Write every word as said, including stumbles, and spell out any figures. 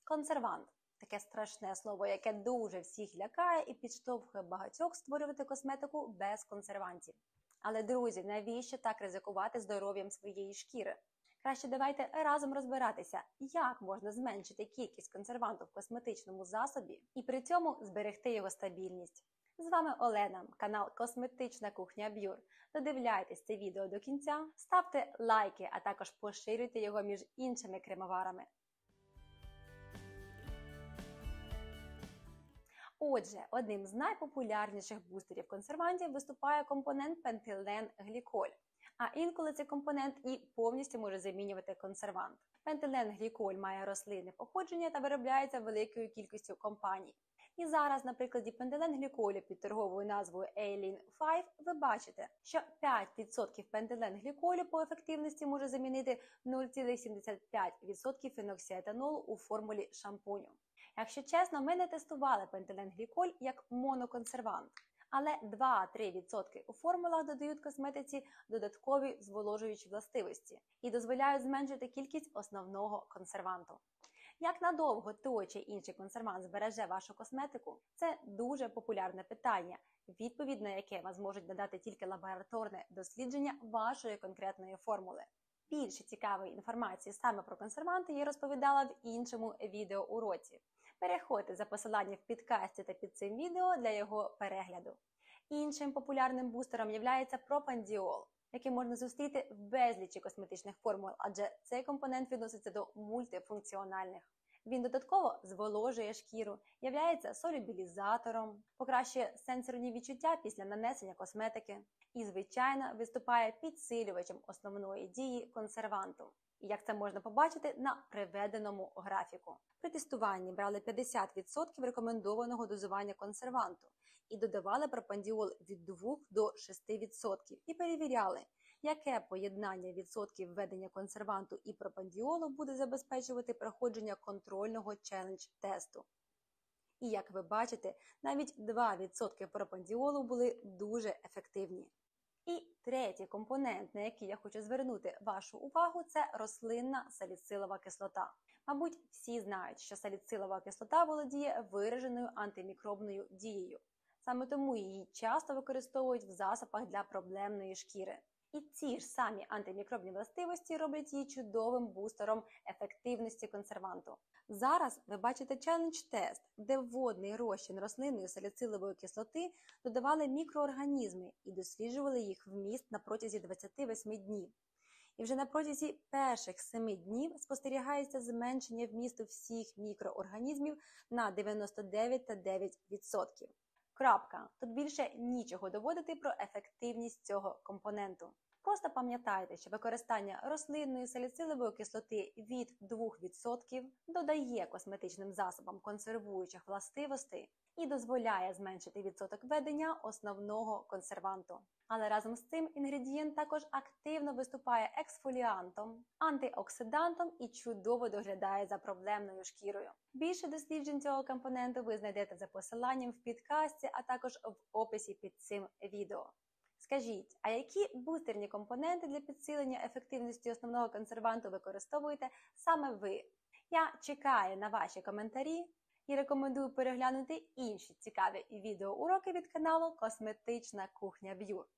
Консервант – таке страшне слово, яке дуже всіх лякає і підштовхує багатьох створювати косметику без консервантів. Але, друзі, навіщо так ризикувати здоров'ям своєї шкіри? Краще давайте разом розбиратися, як можна зменшити кількість консерванту в косметичному засобі і при цьому зберегти його стабільність. З вами Олена, канал Косметична кухня Б'юр. Додивляйтесь це відео до кінця, ставте лайки, а також поширюйте його між іншими кремоварами. Отже, одним з найпопулярніших бустерів консервантів виступає компонент пентиленгліколь. А інколи цей компонент і повністю може замінювати консервант. Пентиленгліколь має рослинне походження та виробляється великою кількістю компаній. І зараз на прикладі пентиленгліколю під торговою назвою Айлін п'ять ви бачите, що п'ять відсотків пентиленгліколю по ефективності може замінити нуль цілих сімдесят п'ять відсотків феноксиетанолу у формулі шампуню. Якщо чесно, ми не тестували пентиленгліколь як моноконсервант. Але два-три відсотки у формулах додають косметиці додаткові зволожуючі властивості і дозволяють зменшити кількість основного консерванту. Як надовго той чи інший консервант збереже вашу косметику? Це дуже популярне питання, відповідь на яке вам зможуть надати тільки лабораторне дослідження вашої конкретної формули. Більше цікавої інформації саме про консерванти я розповідала в іншому відеоуроці. Переходьте за посиланням в підкасті та під цим відео для його перегляду. Іншим популярним бустером є пропандіол, який можна зустріти в безлічі косметичних формул, адже цей компонент відноситься до мультифункціональних. Він додатково зволожує шкіру, являється солюбілізатором, покращує сенсорні відчуття після нанесення косметики і, звичайно, виступає підсилювачем основної дії консерванту. І як це можна побачити на приведеному графіку. При тестуванні брали п'ятдесят відсотків рекомендованого дозування консерванту і додавали пропандіол від двох до шести відсотків і перевіряли, яке поєднання відсотків введення консерванту і пропандіолу буде забезпечувати проходження контрольного челендж-тесту. І як ви бачите, навіть два відсотки пропандіолу були дуже ефективні. І третій компонент, на який я хочу звернути вашу увагу, це рослинна саліцилова кислота. Мабуть, всі знають, що саліцилова кислота володіє вираженою антимікробною дією. Саме тому її часто використовують в засобах для проблемної шкіри. І ці ж самі антимікробні властивості роблять її чудовим бустером ефективності консерванту. Зараз ви бачите челендж-тест, де в водний розчин рослинної саліцилової кислоти додавали мікроорганізми і досліджували їх вміст на протязі двадцяти восьми днів. І вже на протязі перших семи днів спостерігається зменшення вмісту всіх мікроорганізмів на дев'яносто дев'ять цілих дев'ять десятих відсотка. Крапка. Тут більше нічого доводити про ефективність цього компоненту. Просто пам'ятайте, що використання рослинної саліцилової кислоти від двох відсотків додає косметичним засобам консервуючих властивостей і дозволяє зменшити відсоток введення основного консерванту. Але разом з цим інгредієнт також активно виступає ексфоліантом, антиоксидантом і чудово доглядає за проблемною шкірою. Більше досліджень цього компоненту ви знайдете за посиланням в підкасті, а також в описі під цим відео. Скажіть, а які бустерні компоненти для підсилення ефективності основного консерванту використовуєте саме ви? Я чекаю на ваші коментарі і рекомендую переглянути інші цікаві відеоуроки від каналу Косметична кухня Б'юр.